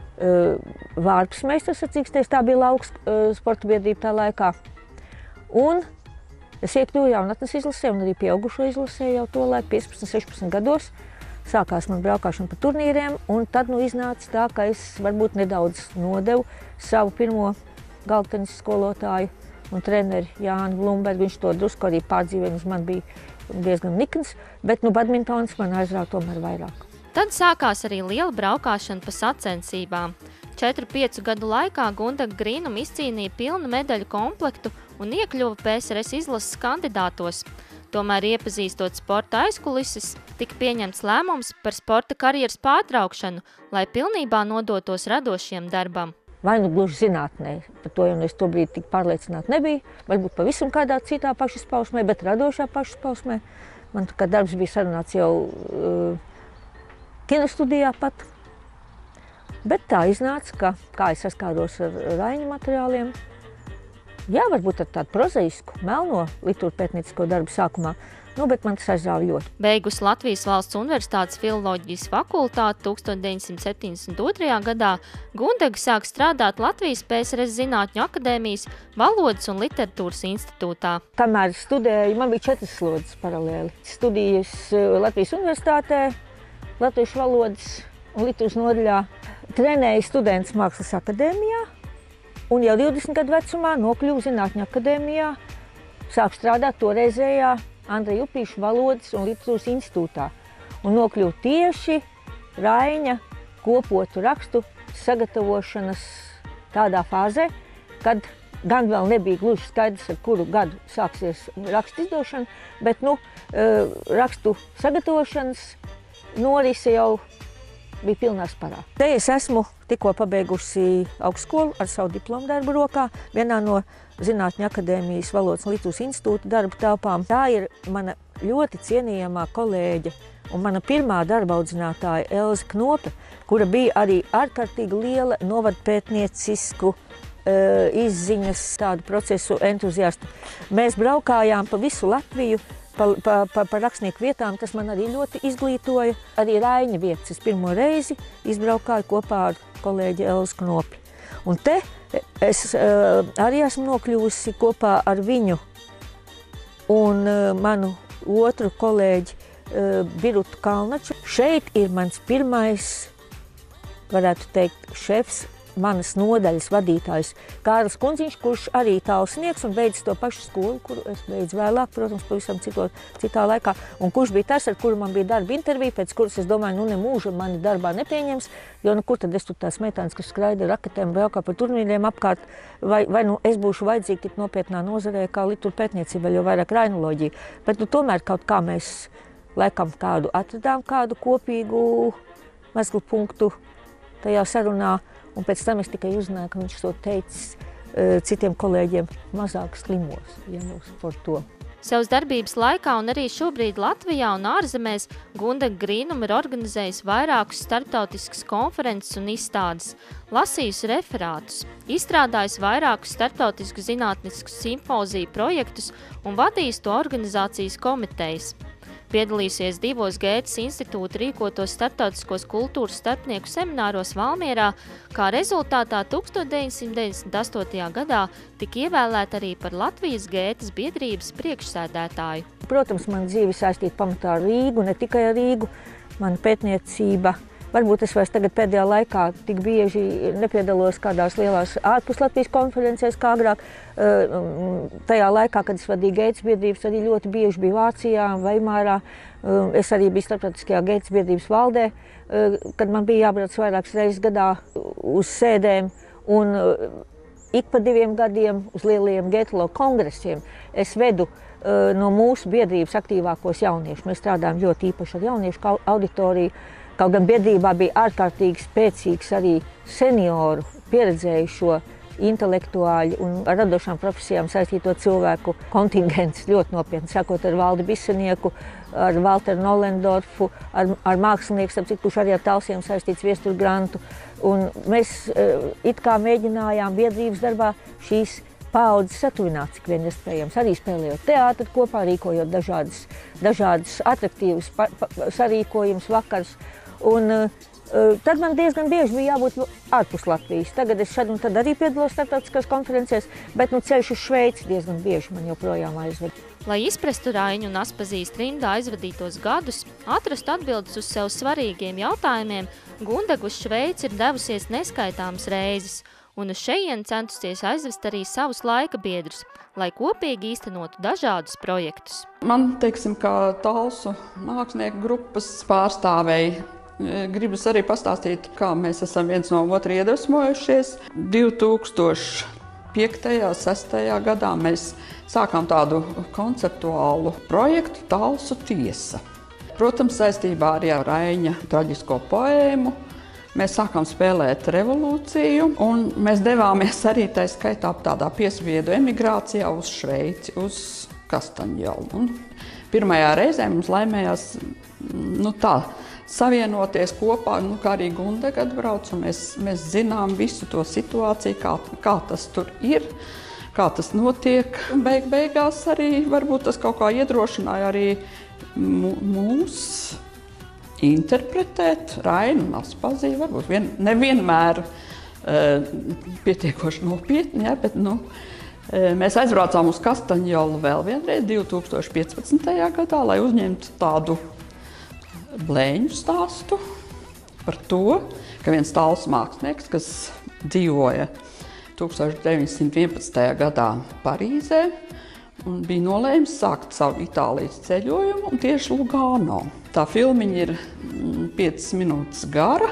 Vārpas meistars, atcīksties, tā bija lauks sporta biedrība tā laikā. Un es iekļuvu jaunatnes izlasē un arī pieaugušo izlasē jau to laiku, 15-16 gados. Sākās man braukāšana pa turnīriem, un tad iznāca tā, ka es varbūt nedaudz nodevu savu pirmo galtenisa skolotāju un treneri Jāni Blumbergu. Viņš to drusku arī pārdzīvēja, man bija diezgan nikns, bet badmintons man aizrāva tomēr vairāk. Tad sākās arī liela braukāšana pa sacensībām. 4-5 gadu laikā Gundaga Grīnuma izcīnīja pilnu medaļu komplektu un iekļuva PSRS izlases kandidātos. Tomēr iepazīstot sporta aizkulises, tika pieņemts lēmums par sporta karjeras pārtraukšanu, lai pilnībā nodotos radošiem darbam. Vai gluži zinātnē, par to jau es tobrīd tik pārliecināta nebija, varbūt pavisam kādā citā pašizpausmē, bet radošā pašizpausmē. Man kā darbs bija sarunāts jau kinostudijā pat. Bet tā iznāca, kā es saskāros ar Raiņa materiāliem. Jā, varbūt ar tādu prozaisku, melno literatūrpētniecisko darbu sākumā, bet man tas aizrāva ļoti. Beigus Latvijas Valsts Universitātes filoloģijas fakultāti 1972. gadā, Gundaga sāk strādāt Latvijas PSRS Zinātņu akadēmijas Valodas un literatūras institūtā. Kamēr studēju, man bija 4 slodzes paralēli. Studijas Latvijas Universitātē, Latviešu valodas un literatūras nodaļā, trenēju students Mākslas akadēmijā, un jau 20 gadu vecumā nokļuvu Zinātņu akadēmijā, sāku strādāt toreizējā Andreja Upīša Valodas un literatūras institūtā un nokļuvu tieši Raiņa kopotu rakstu sagatavošanas tādā fāzē, kad gan vēl nebija gluži skaidrs, ar kuru gadu sāksies rakstu izdošana, bet rakstu sagatavošanas norise jau bija pilnā sparā. Te es esmu tikko pabeigusi augstskolu ar savu diplomu darbu rokā, vienā no Zinātņu akadēmijas Valodas un literatūras institūta darba telpām. Tā ir mana ļoti cienījamā kolēģe un mana pirmā darba audzinātāja Elze Knope, kura bija arī ārkārtīgi liela novadpētniecisku izziņas tādu procesu entuziastu. Mēs braukājām pa visu Latviju, pa rakstnieku vietām, tas man arī ļoti izglītoja. Arī Raiņa vietas es pirmo reizi izbraukāju kopā ar kolēģi Elzi Knopi. Un te es arī esmu nokļuvusi kopā ar viņu un manu otru kolēģi Birutu Kalnaču. Šeit ir mans pirmais, varētu teikt, šefs, manas nodaļas vadītājs Kārlis Kundziņš, kurš arī tālsnieks un beidzis to pašu skolu, kuru es beidzu vēlāk, protams, pavisam citā laikā, un kurš bija tas, ar kuru man bija darba intervija, pēc kuras es domāju, ne mūžu mani darbā nepieņems, jo kur tad es tur tās metāns, kas skraida raketēm, braukā pa turnīriem apkārt, vai es būšu vajadzīgi tik nopietnā nozarē kā literatūrpētniecība, jo vairāk rainoloģija. Bet tomēr kaut kā mēs laikam atradām kādu kopīgu mezglu punktu tajā sarunā. Un pēc tam es tikai uzzināju, ka viņš to teicis citiem kolēģiem mazāk slimos, ja par to. Savas darbības laikā un arī šobrīd Latvijā un ārzemēs Gundaga Grīnuma ir organizējis vairākus starptautiskas konferences un izstādes, lasījusi referātus, izstrādājis vairākus starptautisku zinātniskus simpoziju projektus un vadījis to organizācijas komitejas. Piedalīsies 2 Gētes institūta rīkotos starptautiskos kultūras starpnieku semināros Valmierā, kā rezultātā 1998. gadā tika ievēlēta arī par Latvijas Gētes biedrības priekšsēdētāju. Protams, man dzīve saistīta pamatā ar Rīgu, ne tikai ar Rīgu, mana pētniecība. Varbūt es vairs tagad pēdējā laikā tik bieži nepiedalos kādās lielās ārpus Latvijas konferencēs kā agrāk. Tajā laikā, kad es vadīju Gētes biedrības, arī ļoti bieži biju Vācijā, Veimārā. Es arī biju starptautiskajā Gētes biedrības valdē, kad man bija jābrauc vairākas reizes gadā uz sēdēm. Un ik pa 2 gadiem uz lielajiem gētologu kongresiem es vedu no mūsu biedrības aktīvākos jauniešus. Mēs strādājam ļoti īpaši ar jauniešu auditoriju. Kaut gan biedrībā bija ārkārtīgi spēcīgs arī senioru, pieredzējušo intelektuāļu un ar radošām profesijām saistīto cilvēku kontingents ļoti nopietni, sākot ar Valdi Bisenieku, ar Valteru Nolendorfu, ar mākslinieku, kurš arī ar Talsiem saistīts Viesturu Grantu. Un mēs it kā mēģinājām biedrības darbā šīs paaudzes satuvināt, cik vien iespējams, arī spēlējot teātri kopā, rīkojot dažādas atraktīvas sarīkojumus, vakars. Un tad man diezgan bieži bija jābūt ārpus Latvijas. Tagad es šad un tad arī piedalos starptautiskās konferencēs, bet ceļš uz Šveici diezgan bieži man joprojām aizved. Lai izprastu Raiņu un Aspazīles trimdā aizvadītos gadus, atrastu atbildes uz sev svarīgiem jautājumiem, Gundaga uz Šveici ir devusies neskaitāmas reizes, un uz šejien centusies aizvest arī savus laika biedrus, lai kopīgi īstenotu dažādus projektus. Man, teiksim, kā Talsu mākslinieku grupas pārstāvēji, gribas arī pastāstīt, kā mēs esam viens no otra iedvesmojušies. 2005. 2006. gadā mēs sākām tādu konceptuālu projektu Talsu tiesa. Protams, saistībā arī ar Raiņa traģisko poēmu. Mēs sākām spēlēt revolūciju, un mēs devāmies arī tā skaitā tādā piespiedu emigrācijā uz Šveici, uz Kastaņjolu. Pirmajā reizē mums laimējās savienoties kopā, kā arī Gundaga atbrauc, un mēs zinām visu to situāciju, kā tas tur ir, kā tas notiek. Beigās arī varbūt tas kaut kā iedrošināja arī mūs interpretēt Rainu un Aspazīli, varbūt nevienmēr pietiekoši nopietni, ja, bet mēs aizbraucām uz Kastaņjolu vēl vienreiz 2015. gadā, lai uzņemtu tādu blēņu stāstu par to, ka viens Talsu mākslinieks, kas dzīvoja 1911. gadā Parīzē un bija nolēmis sākt savu Itālijas ceļojumu un tieši Lugano. Tā filmiņa ir 5 minūtes gara.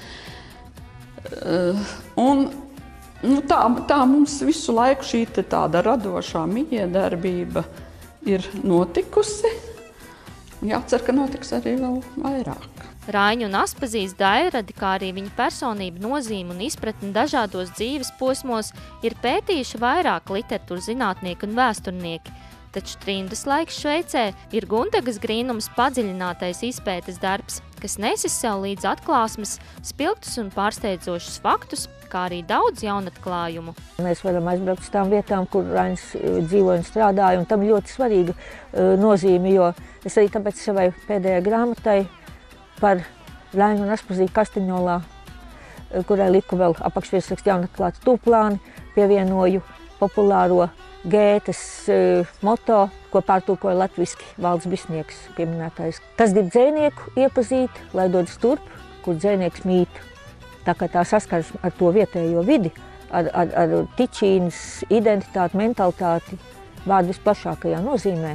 Tā mums visu laiku šī tāda radošā mijiedarbība ir notikusi. Jācer, ka notiks arī vēl vairāk. Raiņa un Aspazīles daļradi, kā arī viņa personība, nozīme un izpratne dažādos dzīves posmos ir pētījuši vairāk literatūras zinātnieki un vēsturnieki, taču trimdas laiks Šveicē ir Gundagas Grīnums padziļinātais izpētes darbs, kas nesis sev līdz atklāsmes, spilgtus un pārsteidzošus faktus, kā arī daudz jaunatklājumu. Mēs varam aizbraukt uz tām vietām, kur Rainis dzīvoja un strādāja, un tam ļoti svarīga nozīme, jo es arī tāpēc savai pēdējai grāmatai par Rainu un Aspazīli Kastaņolā, kurai liku vēl apakšvirsrakstu jaunatklātu tūplāni, pievienoju populāro Gētes moto, ko pārtulkoja latviski Valds Bisnieks pieminētais. Kas grib dzejnieku iepazīt, lai dodas turp, kur dzejnieks mīt. Tā kā tā saskars ar to vietējo vidi, ar Tičīnas identitāti, mentalitāti, vārdu visplašākajā nozīmē.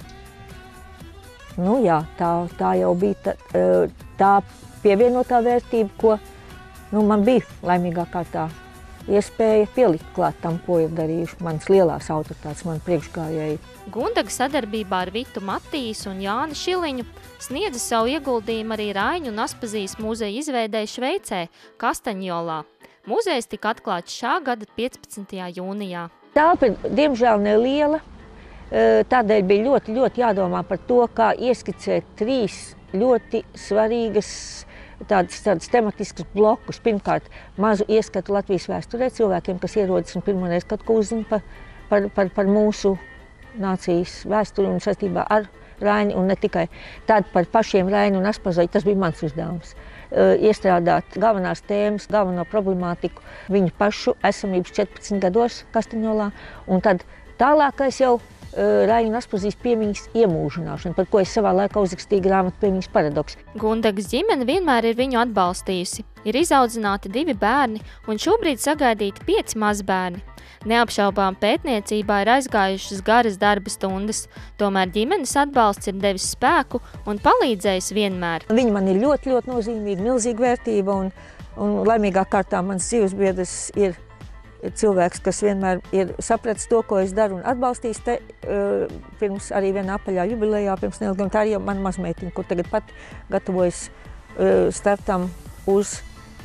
Jā, tā jau bija tā pievienotā vērtība, ko man bija laimīgā kārtā iespēja pielikt klāt tam, ko ir darījuši manas lielās autoritātes, mani priekšgājēji. Gundaga sadarbībā ar Vitu Matīsu un Jāni Šiliņu sniedza savu ieguldījumu arī Raiņu un Aspazīles muzeja izveidē Šveicē, Kastaņjolā. Muzejs tika atklāts šā gada 15. jūnijā. Telpa ir, diemžēl, neliela, Tādēļ bija ļoti jādomā par to, kā ieskicēt 3 ļoti svarīgas tādas tematiskas blokus. Pirmkārt, mazu ieskatu Latvijas vēsturē cilvēkiem, kas ierodas un pirmoreiz kaut ko uzzina par mūsu nācijas vēsturi un saistībā ar Raini un ne tikai. Tad par pašiem Raini un Aspazai, tas bija mans uzdevums. Iestrādāt galvenās tēmas, galveno problemātiku, viņu pašu esamības 14 gados Kastaņolā, un tad tālākais jau Raini un Aspazijas piemiņas iemūžināšana, par ko es savā laikā uzrakstīju grāmatu Piemiņas paradoks. Gundegas ģimene vienmēr ir viņu atbalstījusi. Ir izaudzināti 2 bērni un šobrīd sagaidīti 5 mazbērni. Neapšaubām pētniecībā ir aizgājušas garas darba stundas, tomēr ģimenes atbalsts ir devis spēku un palīdzējis vienmēr. Viņa man ir ļoti nozīmīga, milzīga vērtība, un laimīgā kārtā mans dzīvesbiedrs ir cilvēks, kas vienmēr ir sapratis to, ko es daru un atbalstījis te pirms arī vienā apaļā jubilejā, pirms neilgam, tā arī mana mazmeitiņa, kur tagad pat gatavojas startam uz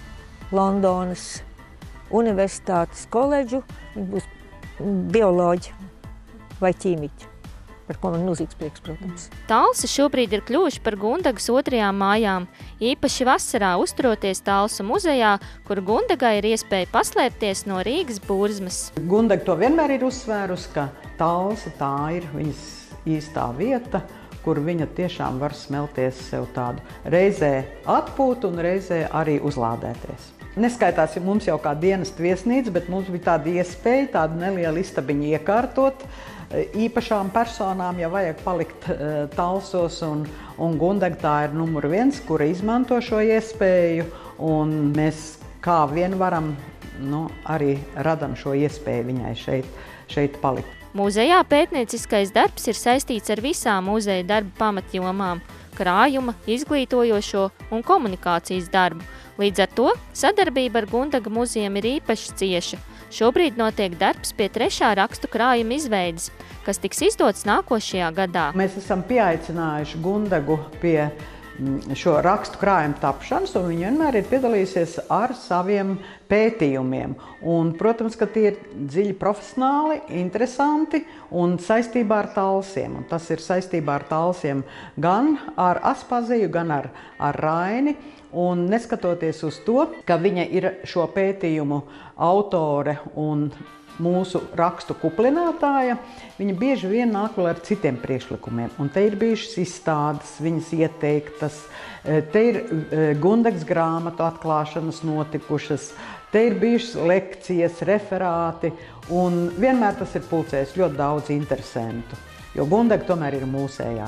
Londonas Universitātes koledžu. Viņa būs bioloģi vai ķīmiķi, par ko man milzīgs prieks, protams. Talsi šobrīd ir kļuvuši par Gundegas 2. mājām, īpaši vasarā uzturoties Talsu muzejā, kur Gundegai ir iespēja paslēpties no Rīgas burzmas. Gundega to vienmēr ir uzsvērusi, ka Talsa tā ir viņas īstā vieta, kur viņa tiešām var smelties sev tādu reizē atpūtu un reizē arī uzlādēties. Neskaitās, ja mums jau kā dienesta viesnīca, bet mums bija tāda iespēja, tādu nelielu istabiņu iekārtot īpašām personām, ja vajag palikt Talsos, un Gundega tā ir numur 1, kura izmanto šo iespēju, un mēs kā vien varam, arī radam šo iespēju viņai šeit palikt. Muzejā pētnieciskais darbs ir saistīts ar visām muzeja darba pamatjomām – krājuma, izglītojošo un komunikācijas darbu. Līdz ar to sadarbība ar Gundega muzejiem ir īpaši cieša. Šobrīd notiek darbs pie 3. rakstu krājuma izveides, kas tiks izdots nākošajā gadā. Mēs esam pieaicinājuši Gundegu pie šo rakstu krājumu tapšanas, un viņa vienmēr ir piedalījusies ar saviem pētījumiem. Un, protams, ka tie ir dziļi profesionāli, interesanti un saistībā ar Talsiem. Un tas ir saistībā ar Talsiem gan ar Aspaziju, gan ar Raini. Un neskatoties uz to, ka viņa ir šo pētījumu autore un mūsu rakstu kuplinātāja, viņa bieži vien nāk vēl ar citiem priekšlikumiem. Un te ir bijušas izstādes, viņas ieteiktas, te ir Gundegas grāmatu atklāšanas notikušas, te ir bijušas lekcijas, referāti, un vienmēr tas ir pulcējis ļoti daudz interesantu, jo Gundega tomēr ir mūsējā.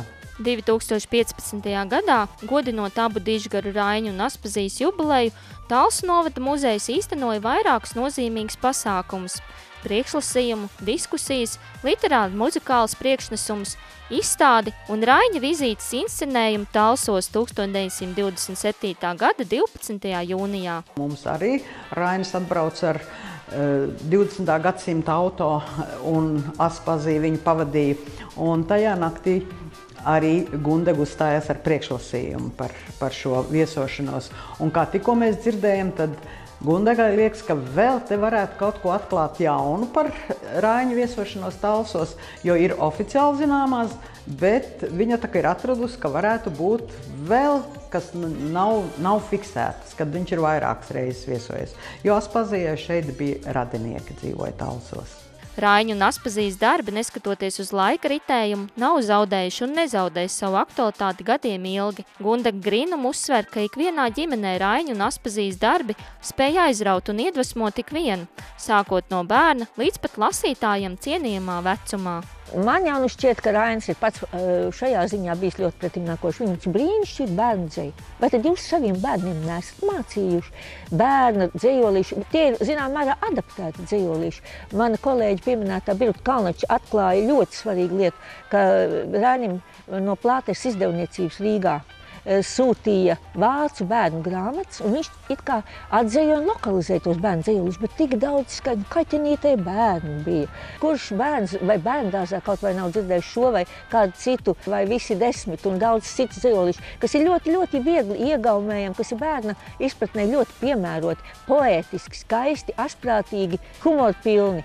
2015. gadā, godinot abu dižgaru Raiņu un Aspazijas jubileju, Talsu novada muzejs īstenoja vairākus nozīmīgus pasākumus – priekšlasījumu, diskusijas, literāri muzikāls priekšnesums, izstādi un Raiņa vizītes inscenējumu Talsos 1927. gada 12. jūnijā. Mums arī Rainis atbrauc ar 20. gadsimta auto un Aspazija viņu pavadīja, un tajā naktī arī Gundega uzstājās ar priekšlasījumu par šo viesošanos. Un kā tikko mēs dzirdējam, tad Gundegai liekas, ka vēl te varētu kaut ko atklāt jaunu par Raiņu viesošanos Talsos, jo ir oficiāli zināmās, bet viņa tā kā ir atradusi, ka varētu būt vēl, kas nav fiksētas, kad viņš ir vairākas reizes viesojies. Jo Aspazijai šeit bija radinieki, dzīvoja Talsos. Raiņu un Aspazijas darbi, neskatoties uz laika ritējumu, nav zaudējuši un nezaudējuši savu aktualitāti gadiem ilgi. Gundega Grīnum uzsver, ka ikvienā ģimenē Raiņu un Aspazijas darbi spēja aizraut un iedvesmot tik vienu, sākot no bērna līdz pat lasītājiem cienījamā vecumā. Man jau šķiet, ka Rainis ir pats šajā ziņā bijis ļoti pretimnākošs. Viņš brīnišķīgi bērnu dzeju. Vai tad jūs saviem bērniem neesat mācījuši bērnu dzejolīšu? Tie ir, zinām, mērā adaptēti dzejolīši. Mana kolēģi pieminētā Birta Kalnača atklāja ļoti svarīgu lietu, ka Rainim no Plāteres izdevniecības Rīgā sūtīja vācu bērnu grāmatas, un viņš it kā atzeja un lokalizēja tos bērnu dzejolīšus, bet tik daudz kaķenītē bērnu bija. Kurš bērns vai bērndārzā kaut vai nav dzirdējis šo vai kādu citu, vai visi 10 un daudz citu dzejolīšu, kas ir ļoti viegli iegaumējami, kas ir bērna izpratnē ļoti piemēroti, poētiski, skaisti, asprātīgi, humorpilni.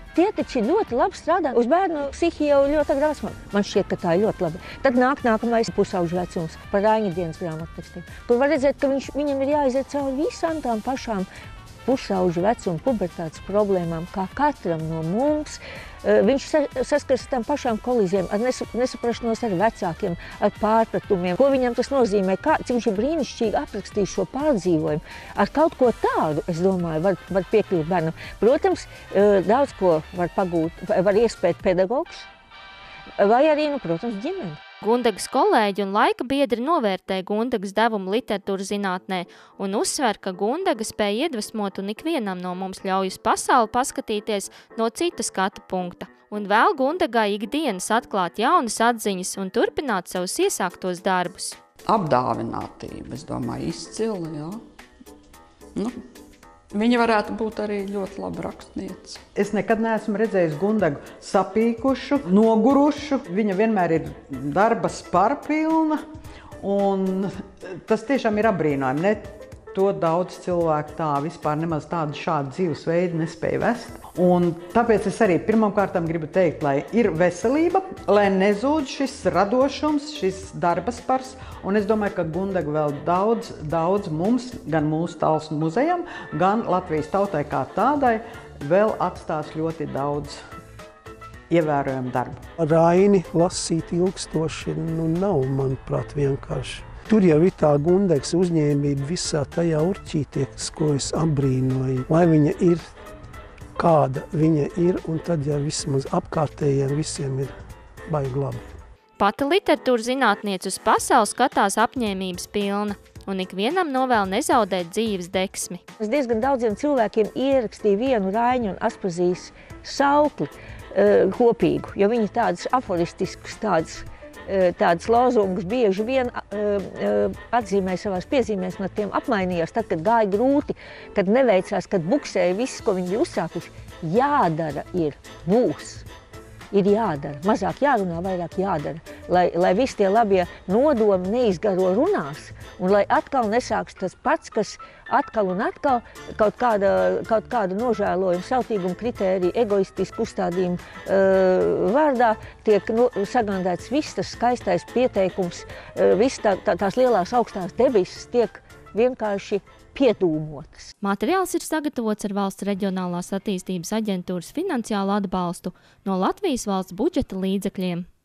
Tie taču ļoti labi strādā. Uz bērnu psihi jau ļoti agrā vecumā. Man šķiet, ka tā ir ļoti labi. Tad nākamais pusauģu vecums par Raiņa dienas grāmattekstiem. Kur var redzēt, ka viņam ir jāiziet cauri visām tām pašām pusauģu vecuma pubertātes problēmām, kā katram no mums. Viņš saskars ar tām pašām kolīzijām, ar nesaprašanos ar vecākiem, ar pārpratumiem. Ko viņam tas nozīmē? Cik viņš ir brīnišķīgi aprakstījis šo pārdzīvojumu. Ar kaut ko tādu, es domāju, var piekļūt bērnam. Protams, daudz ko var pagūt, var iespēt pedagogs, vai arī, protams, ģimene. Gundegas kolēģi un laika biedri novērtē Gundegas devumu literatūras zinātnē un uzsver, ka Gundega spēj iedvesmot un ikvienam no mums ļauj uz pasauli paskatīties no cita skatu punkta. Un vēl Gundegai ikdienas atklāt jaunas atziņas un turpināt savus iesāktos darbus. Apdāvinātība, es domāju, izcila, jā. Viņa varētu būt arī ļoti laba rakstniece. Es nekad neesmu redzējis Gundegu sapīkušu, nogurušu. Viņa vienmēr ir darba spārpilna, un tas tiešām ir apbrīnojami. Ne to daudz cilvēku tā vispār nemaz šādu dzīvesveidu nespēja vest. Un tāpēc es arī pirmkārt gribu teikt, lai ir veselība, lai nezūd šis radošums, šis darba spars. Un es domāju, ka Gundega vēl daudz mums, gan mūsu Talsu muzejam, gan Latvijas tautai kā tādai, vēl atstās ļoti daudz ievērojumu darbu. Raini lasīt ilgstoši nav, manuprāt, vienkārši. Tur jau ir tā Gundegas uzņēmība visā tajā urķīties, ko es apbrīnoju, lai viņa ir kāda viņa ir, un tad jau vismaz apkārtējiem visiem ir baigi labi. Pati literatūra zinātniece uz pasauli skatās apņēmības pilna, un ikvienam novēl nezaudēt dzīves deksmi. Es diezgan daudziem cilvēkiem ierakstīju vienu Raiņu un Aspazijas saukli kopīgu, jo viņi tādas aforistiskas, tādas lozungus bieži vien atzīmēja savās piezīmēs, no tiem apmainījās, tad, kad gāja grūti, kad neveicās, kad buksēja viss, ko viņi bija uzsākuši. Jādara ir būs. Ir jādara. Mazāk jārunā, vairāk jādara. Lai visi tie labie nodomi neizgaro runās, un lai atkal nesāks tas pats, kas atkal un atkal kaut kāda nožēlojuma, sautīguma kritērija, egoistisku uzstādījumu vārdā tiek sagandēts viss tas skaistais pieteikums, viss tās lielās augstās debesis tiek vienkārši piedūmotas. Materiāls ir sagatavots ar Valsts reģionālās attīstības aģentūras finansiālu atbalstu no Latvijas valsts budžeta līdzekļiem.